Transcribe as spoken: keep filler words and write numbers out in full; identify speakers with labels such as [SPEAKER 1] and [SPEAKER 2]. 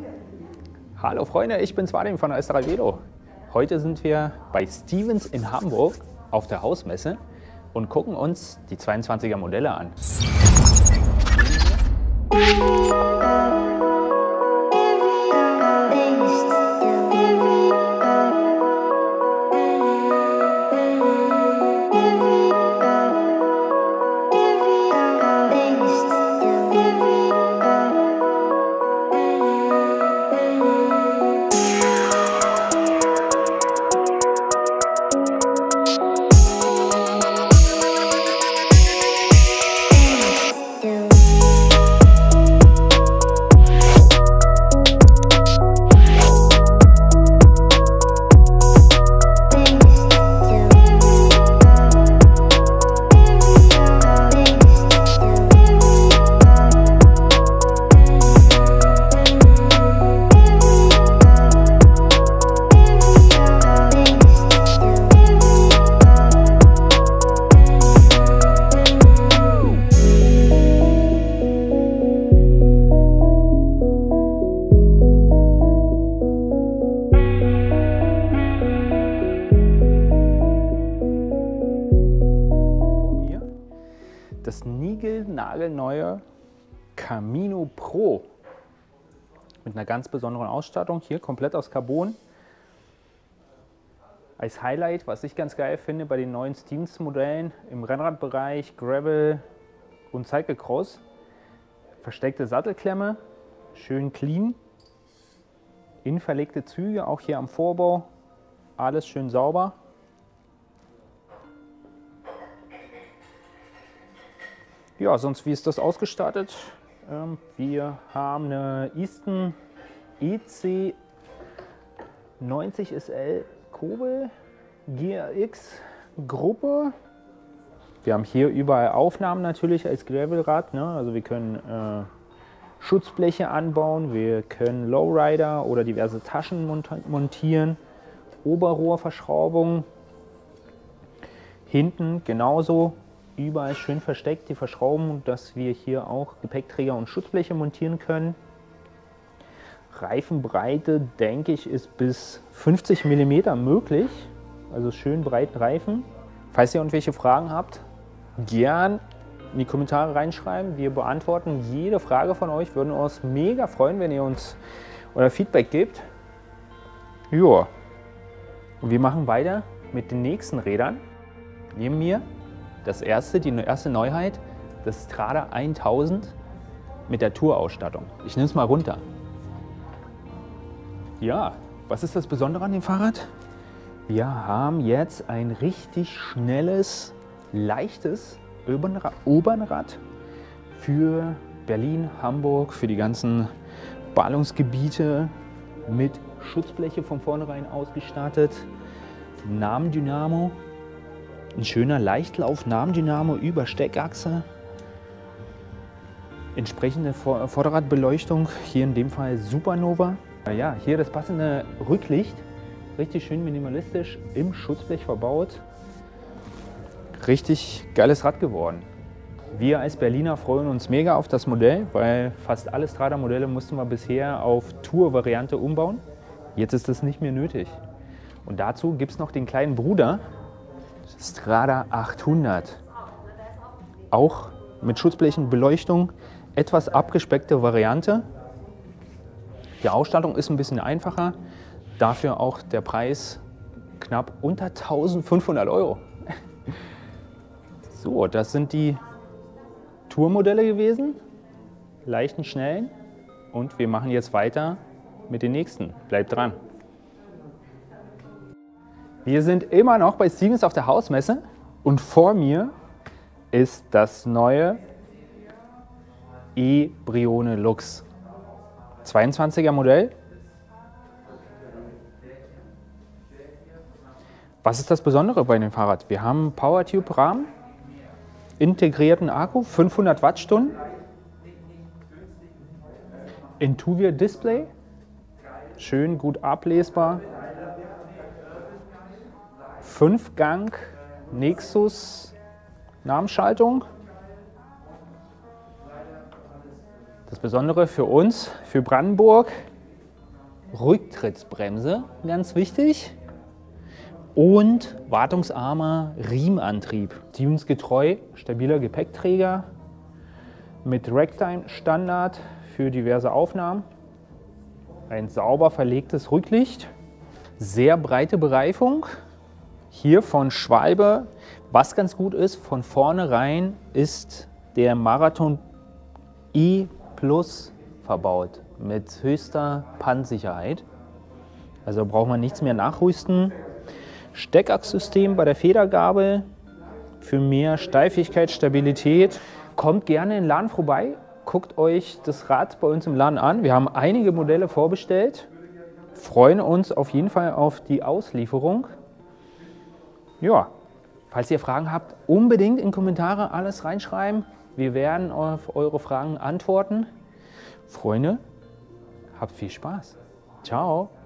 [SPEAKER 1] Hallo Freunde, ich bin's Vadim von Österreich Velo. Heute sind wir bei Stevens in Hamburg auf der Hausmesse und gucken uns die zweiundzwanziger Modelle an. Das niegelnagelneue Camino Pro mit einer ganz besonderen Ausstattung, hier komplett aus Carbon. Als Highlight, was ich ganz geil finde bei den neuen Stevens Modellen im Rennradbereich, Gravel und Cyclecross, versteckte Sattelklemme, schön clean, innen verlegte Züge, auch hier am Vorbau, alles schön sauber. Ja, sonst wie ist das ausgestattet? Ähm, wir haben eine Easton E C neunzig S L Kurbel G R X Gruppe. Wir haben hier überall Aufnahmen natürlich als Gravelrad, ne? Also wir können äh, Schutzbleche anbauen, wir können Lowrider oder diverse Taschen montieren, Oberrohrverschraubung, hinten genauso. Überall schön versteckt die Verschraubung, dass wir hier auch Gepäckträger und Schutzbleche montieren können. Reifenbreite, denke ich, ist bis fünfzig Millimeter möglich. Also schön breiten Reifen. Falls ihr irgendwelche Fragen habt, gern in die Kommentare reinschreiben. Wir beantworten jede Frage von euch. Würden uns mega freuen, wenn ihr uns euer Feedback gebt. Joa. Und wir machen weiter mit den nächsten Rädern. Neben mir das erste, die erste Neuheit, das Strada tausend mit der Tour-Ausstattung. Ich nehme es mal runter. Ja, was ist das Besondere an dem Fahrrad? Wir haben jetzt ein richtig schnelles, leichtes Obernrad für Berlin, Hamburg, für die ganzen Ballungsgebiete mit Schutzbleche von vornherein ausgestattet. Nahendynamo. Ein schöner Leichtlauf-Nahendynamo über Steckachse. Entsprechende Vorderradbeleuchtung, hier in dem Fall Supernova. Ja, hier das passende Rücklicht, richtig schön minimalistisch im Schutzblech verbaut. Richtig geiles Rad geworden. Wir als Berliner freuen uns mega auf das Modell, weil fast alle Strada-Modelle mussten wir bisher auf Tour-Variante umbauen. Jetzt ist das nicht mehr nötig. Und dazu gibt es noch den kleinen Bruder, Strada achthundert. Auch mit Schutzblechenbeleuchtung, etwas abgespeckte Variante. Die Ausstattung ist ein bisschen einfacher, dafür auch der Preis knapp unter eintausendfünfhundert Euro. So, das sind die Tourmodelle gewesen, leichten, schnellen, und wir machen jetzt weiter mit den nächsten. Bleibt dran! Wir sind immer noch bei Stevens auf der Hausmesse und vor mir ist das neue E-Brione Lux. zweiundzwanziger Modell. Was ist das Besondere bei dem Fahrrad? Wir haben einen PowerTube-Rahmen, integrierten Akku, fünfhundert Wattstunden, Intuvia-Display, schön gut ablesbar. Fünf-Gang Nexus Namenschaltung. Das Besondere für uns, für Brandenburg, Rücktrittsbremse, ganz wichtig. Und wartungsarmer Riemenantrieb. Tuningsgetreu, stabiler Gepäckträger mit Ragtime-Standard für diverse Aufnahmen. Ein sauber verlegtes Rücklicht. Sehr breite Bereifung. Hier von Schwalbe. Was ganz gut ist, von vornherein ist der Marathon E Plus verbaut mit höchster Pannensicherheit. Also braucht man nichts mehr nachrüsten. Steckachssystem bei der Federgabel für mehr Steifigkeit, Stabilität. Kommt gerne in den Laden vorbei, guckt euch das Rad bei uns im Laden an. Wir haben einige Modelle vorbestellt, freuen uns auf jeden Fall auf die Auslieferung. Ja, falls ihr Fragen habt, unbedingt in Kommentare alles reinschreiben. Wir werden auf eure Fragen antworten. Freunde, habt viel Spaß. Ciao.